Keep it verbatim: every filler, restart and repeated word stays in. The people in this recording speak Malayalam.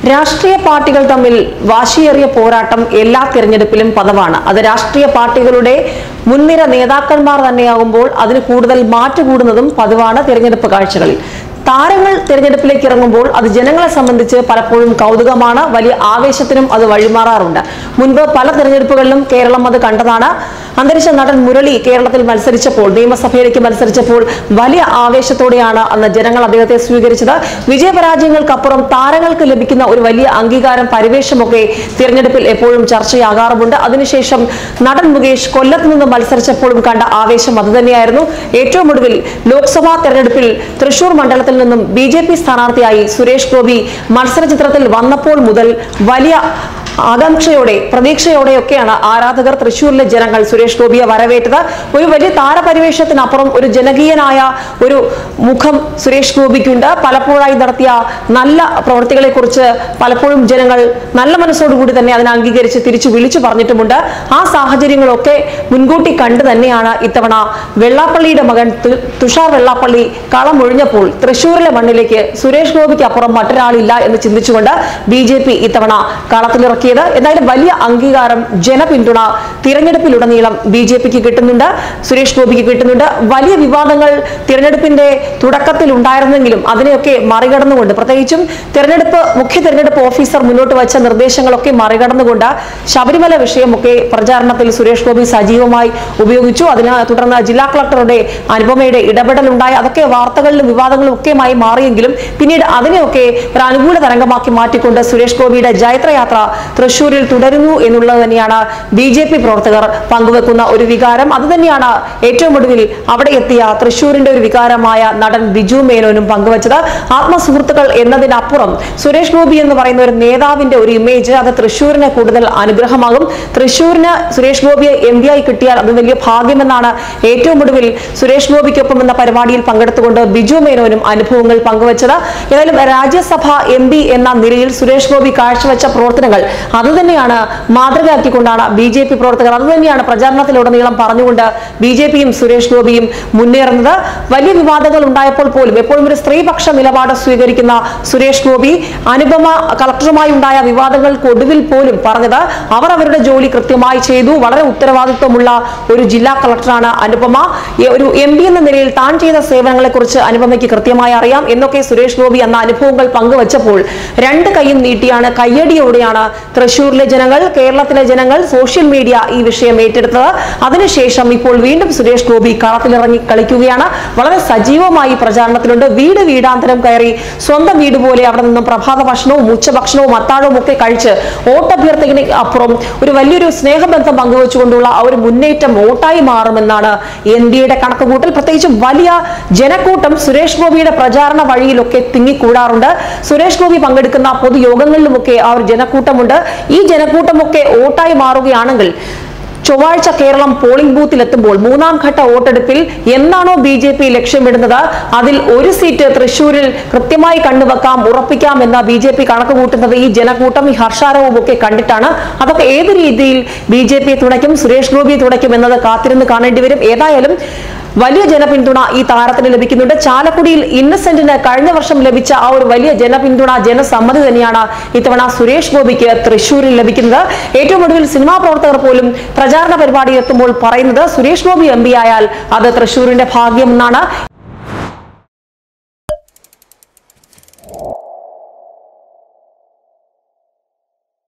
രാഷ്ട്രീയ പാർട്ടികൾ തമ്മിൽ വാശിയേറിയ പോരാട്ടം എല്ലാ തിരഞ്ഞെടുപ്പിലും പതിവാണ്. അത് രാഷ്ട്രീയ പാർട്ടികളുടെ മുൻനിര നേതാക്കന്മാർ തന്നെയാകുമ്പോൾ അതിന് കൂടുതൽ മാറ്റുകൂടുന്നതും പതിവാണ് തിരഞ്ഞെടുപ്പ് കാഴ്ചകളിൽ. താരങ്ങൾ തിരഞ്ഞെടുപ്പിലേക്ക് ഇറങ്ങുമ്പോൾ അത് ജനങ്ങളെ സംബന്ധിച്ച് പലപ്പോഴും കൗതുകമാണ്, വലിയ ആവേശത്തിനും അത് വഴിമാറാറുണ്ട്. മുൻപ് പല തിരഞ്ഞെടുപ്പുകളിലും കേരളം അത് കണ്ടതാണ്. അന്തരിച്ച നടൻ മുരളി കേരളത്തിൽ മത്സരിച്ചപ്പോൾ, നിയമസഭയിലേക്ക് മത്സരിച്ചപ്പോൾ വലിയ ആവേശത്തോടെയാണ് അന്ന് ജനങ്ങൾ അദ്ദേഹത്തെ സ്വീകരിച്ചത്. വിജയപരാജയങ്ങൾക്കപ്പുറം താരങ്ങൾക്ക് ലഭിക്കുന്ന ഒരു വലിയ അംഗീകാരം, പരിവേഷമൊക്കെ തിരഞ്ഞെടുപ്പിൽ എപ്പോഴും ചർച്ചയാകാറുമുണ്ട്. അതിനുശേഷം നടൻ മുകേഷ് കൊല്ലത്ത് നിന്ന് മത്സരിച്ചപ്പോഴും കണ്ട ആവേശം അതുതന്നെയായിരുന്നു. ഏറ്റവും ഒടുവിൽ ലോക്സഭാ തെരഞ്ഞെടുപ്പിൽ തൃശൂർ മണ്ഡലത്തിൽ നിന്നും ബി ജെ പി സ്ഥാനാർത്ഥിയായി സുരേഷ് ഗോപി മത്സര ചിത്രത്തിൽ വന്നപ്പോൾ മുതൽ വലിയ ആകാംക്ഷയോടെ, പ്രതീക്ഷയോടെയൊക്കെയാണ് ആരാധകർ, തൃശ്ശൂരിലെ ജനങ്ങൾ സുരേഷ് ഗോപിയെ വരവേറ്റത്. ഒരു വലിയ താരപരിവേഷത്തിനപ്പുറം ഒരു ജനകീയനായ ഒരു മുഖം സുരേഷ് ഗോപിക്കുണ്ട്. പലപ്പോഴായി നടത്തിയ നല്ല പ്രവൃത്തികളെ കുറിച്ച് പലപ്പോഴും ജനങ്ങൾ നല്ല മനസ്സോടുകൂടി തന്നെ അതിനെ അംഗീകരിച്ച് തിരിച്ചു വിളിച്ചു പറഞ്ഞിട്ടുമുണ്ട്. ആ സാഹചര്യങ്ങളൊക്കെ മുൻകൂട്ടി കണ്ടു തന്നെയാണ് ഇത്തവണ വെള്ളാപ്പള്ളിയുടെ മകൻ തുഷാർ വെള്ളാപ്പള്ളി കളമൊഴിഞ്ഞപ്പോൾ തൃശ്ശൂരിലെ മണ്ണിലേക്ക് സുരേഷ് ഗോപിക്ക് അപ്പുറം മറ്റൊരാളില്ല എന്ന് ചിന്തിച്ചുകൊണ്ട് ബി ജെ പി ഇത്തവണ കളത്തിലിറക്കി. എന്തായാലും വലിയ അംഗീകാരം, ജനപിന്തുണ തിരഞ്ഞെടുപ്പിലുടനീളം ബി ജെ പിക്ക് കിട്ടുന്നുണ്ട്, സുരേഷ് ഗോപിക്ക് കിട്ടുന്നുണ്ട്. വലിയ വിവാദങ്ങൾ തിരഞ്ഞെടുപ്പിന്റെ തുടക്കത്തിൽ ഉണ്ടായിരുന്നെങ്കിലും അതിനെയൊക്കെ മറികടന്നുകൊണ്ട്, പ്രത്യേകിച്ചും തിരഞ്ഞെടുപ്പ് മുഖ്യ തിരഞ്ഞെടുപ്പ് ഓഫീസർ മുന്നോട്ട് വെച്ച നിർദ്ദേശങ്ങളൊക്കെ മറികടന്നുകൊണ്ട് ശബരിമല വിഷയമൊക്കെ പ്രചാരണത്തിൽ സുരേഷ് ഗോപി സജീവമായി ഉപയോഗിച്ചു. അതിനെ തുടർന്ന് ജില്ലാ കളക്ടറുടെ അനുപമയുടെ ഇടപെടൽ ഉണ്ടായി. അതൊക്കെ വാർത്തകളിലും വിവാദങ്ങളും ഒക്കെയുമായി മാറിയെങ്കിലും പിന്നീട് അതിനെയൊക്കെ ഒരു അനുകൂല തരംഗമാക്കി മാറ്റിക്കൊണ്ട് സുരേഷ് ഗോപിയുടെ ജൈത്രയാത്ര തൃശ്ശൂരിൽ തുടരുന്നു എന്നുള്ളത് തന്നെയാണ് ബി ജെ പി പ്രവർത്തകർ പങ്കുവെക്കുന്ന ഒരു വികാരം. അത് തന്നെയാണ് ഏറ്റവും ഒടുവിൽ അവിടെ എത്തിയ തൃശ്ശൂരിന്റെ ഒരു വികാരമായ നടൻ ബിജു മേനോനും പങ്കുവച്ചത്. ആത്മസുഹൃത്തുക്കൾ എന്നതിനപ്പുറം സുരേഷ് ഗോപി എന്ന് പറയുന്ന ഒരു നേതാവിന്റെ ഒരു ഇമേജ് അത് തൃശ്ശൂരിന് കൂടുതൽ അനുഗ്രഹമാകും. തൃശ്ശൂരിന് സുരേഷ് ഗോപിയെ എം പി ആയി കിട്ടിയാൽ അത് വലിയ ഭാഗ്യമെന്നാണ് ഏറ്റവും ഒടുവിൽ സുരേഷ് ഗോപിക്കൊപ്പം എന്ന പരിപാടിയിൽ പങ്കെടുത്തുകൊണ്ട് ബിജു മേനോനും അനുഭവങ്ങൾ പങ്കുവച്ചത്. ഏതായാലും രാജ്യസഭ എം പി എന്ന നിലയിൽ സുരേഷ് ഗോപി കാഴ്ചവെച്ച പ്രവർത്തനങ്ങൾ അതുതന്നെയാണ് മാതൃകയാക്കിക്കൊണ്ടാണ് ബി ജെ പി പ്രവർത്തകർ, അതുതന്നെയാണ് പ്രചാരണത്തിലുടനീളം പറഞ്ഞുകൊണ്ട് ബി ജെ പിയും സുരേഷ് ഗോപിയും മുന്നേറുന്നത്. വലിയ വിവാദങ്ങൾ ഉണ്ടായപ്പോൾ പോലും എപ്പോഴും ഒരു സ്ത്രീപക്ഷ നിലപാട് സ്വീകരിക്കുന്ന സുരേഷ് ഗോപി അനുപമ കളക്ടറുമായി ഉണ്ടായ വിവാദങ്ങൾക്ക് ഒടുവിൽ പോലും പറഞ്ഞത് അവർ അവരുടെ ജോലി കൃത്യമായി ചെയ്തു, വളരെ ഉത്തരവാദിത്വമുള്ള ഒരു ജില്ലാ കളക്ടറാണ് അനുപമ, ഒരു എം പി എന്ന നിലയിൽ താൻ ചെയ്ത സേവനങ്ങളെ കുറിച്ച് അനുപമയ്ക്ക് കൃത്യമായി അറിയാം എന്നൊക്കെ സുരേഷ് ഗോപി എന്ന അനുഭവങ്ങൾ പങ്കുവച്ചപ്പോൾ രണ്ട് കൈയും നീട്ടിയാണ്, കയ്യടിയോടെയാണ് തൃശ്ശൂരിലെ ജനങ്ങൾ, കേരളത്തിലെ ജനങ്ങൾ, സോഷ്യൽ മീഡിയ ഈ വിഷയം ഏറ്റെടുത്തത്. അതിനുശേഷം ഇപ്പോൾ വീണ്ടും സുരേഷ് ഗോപി കളത്തിലിറങ്ങി കളിക്കുകയാണ്. വളരെ സജീവമായി പ്രചാരണത്തിലുണ്ട്. വീട് വീടാന്തരം കയറി സ്വന്തം വീട് പോലെ അവിടെ നിന്നും പ്രഭാത ഭക്ഷണവും ഉച്ചഭക്ഷണവും അത്താഴവും ഒക്കെ കഴിച്ച് വോട്ടഭ്യർത്ഥനയ്ക്ക് അപ്പുറം ഒരു വലിയൊരു സ്നേഹബന്ധം പങ്കുവച്ചുകൊണ്ടുള്ള ആ ഒരു മുന്നേറ്റം വോട്ടായി മാറുമെന്നാണ് എൻ ഡി എയുടെ കണക്കുകൂട്ടൽ. പ്രത്യേകിച്ചും വലിയ ജനക്കൂട്ടം സുരേഷ് ഗോപിയുടെ പ്രചാരണ വഴിയിലൊക്കെ തിങ്ങിക്കൂടാറുണ്ട്. സുരേഷ് ഗോപി പങ്കെടുക്കുന്ന പൊതുയോഗങ്ങളിലുമൊക്കെ ആ ഒരു ജനക്കൂട്ടമുണ്ട്. ഈ ജനക്കൂട്ടമൊക്കെ വോട്ടായി മാറുകയാണെങ്കിൽ ചൊവ്വാഴ്ച കേരളം പോളിംഗ് ബൂത്തിൽ എത്തുമ്പോൾ മൂന്നാം ഘട്ട വോട്ടെടുപ്പിൽ എന്നാണോ ബി ജെ പി ലക്ഷ്യമിടുന്നത് അതിൽ ഒരു സീറ്റ് തൃശ്ശൂരിൽ കൃത്യമായി കണ്ടുവെക്കാം, ഉറപ്പിക്കാം എന്ന ബി ജെ പി കണക്ക് കൂട്ടുന്നത് ഈ ജനക്കൂട്ടം, ഈ ഹർഷാരവും ഒക്കെ കണ്ടിട്ടാണ്. അതൊക്കെ ഏത് രീതിയിൽ ബി ജെ പി തുണയ്ക്കും, സുരേഷ് ഗോപിയെ തുണയ്ക്കും എന്നത് കാത്തിരുന്ന് കാണേണ്ടി വരും. ഏതായാലും വലിയ ജനപിന്തുണ ഈ താരത്തിന് ലഭിക്കുന്നുണ്ട്. ചാലക്കുടിയിൽ ഇന്നസെന്റിന് കഴിഞ്ഞ വർഷം ലഭിച്ച ആ ഒരു വലിയ ജനപിന്തുണ, ജനസമ്മതി തന്നെയാണ് ഇത്തവണ സുരേഷ് ഗോപിക്ക് തൃശ്ശൂരിൽ ലഭിക്കുന്നത്. ഏറ്റവും ഒടുവിൽ സിനിമാ പ്രവർത്തകർ പോലും പ്രചാരണ പരിപാടി എത്തുമ്പോൾ പറയുന്നത് സുരേഷ് ഗോപി എം പി ആയാൽ അത് തൃശ്ശൂരിന്റെ ഭാഗ്യം എന്നാണ്.